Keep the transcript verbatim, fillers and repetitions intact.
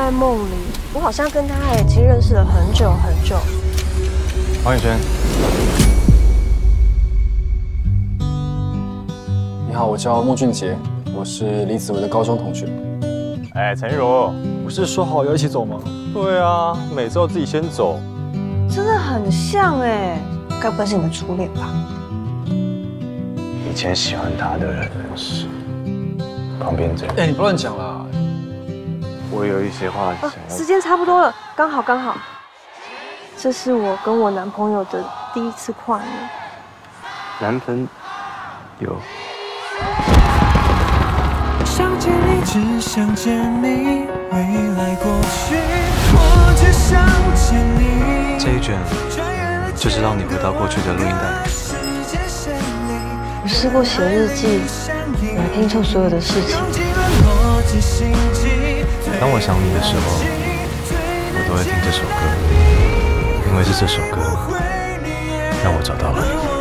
在梦里，我好像跟他已经认识了很久很久。 黄宇轩，你好，我叫莫俊杰，我是李子维的高中同学。 哎，陈如， 不是说好要一起走吗？ 对啊，每次都自己先走， 真的很像哎，该不会是你的初恋吧？ 以前喜欢他的人是旁边这样。 哎，你不乱讲啦。 我有一些话想要。 时间差不多了，刚好刚好。这是我跟我男朋友的第一次跨年。 男朋友。 想见你，只想见你，未来过去，我只想见你。 这一卷就是让你回到过去的录音带。 我试过写日记，来拼凑所有的事情。 当我想你的时候，我都会听这首歌，因为是这首歌让我找到了你。